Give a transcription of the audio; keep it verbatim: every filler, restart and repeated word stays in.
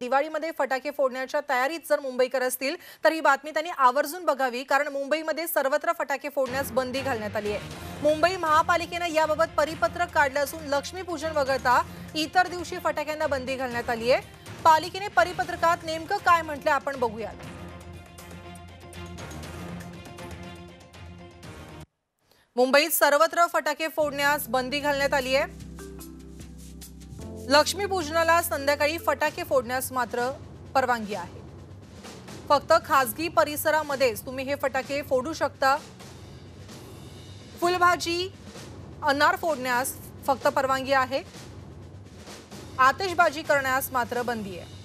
दिवाळीमध्ये फटाके फोडण्याच्या तयारीत जर मुंबईकर असतील तर ही बातमी त्यांनी आवर्जून बघावी, कारण मुंबईमध्ये सर्वत्र फटाके फोडण्यास बंदी घालण्यात आली आहे। मुंबई महापालिकेने याबाबत परिपत्रक काढले असून लक्ष्मीपूजन वगळता इतर दिवशी फटाक्यांना बंदी घालण्यात आली आहे। पालिकेने परिपत्रकात नेमकं काय म्हटलं आपण बघूयात। मुंबईत सर्वत्र फटाके फोडण्यास बंदी घालण्यात आली आहे। लक्ष्मीपूजनाला संध्याकाळी फटाके फोडण्यास मात्र परवानगी आहे। फक्त खासगी परिसरामध्येच तुम्ही हे फटाके फोडू शकता। फुलभाजी अनार फोडण्यास फक्त परवानगी आहे। आतिषबाजी करण्यास मात्र बंदी आहे।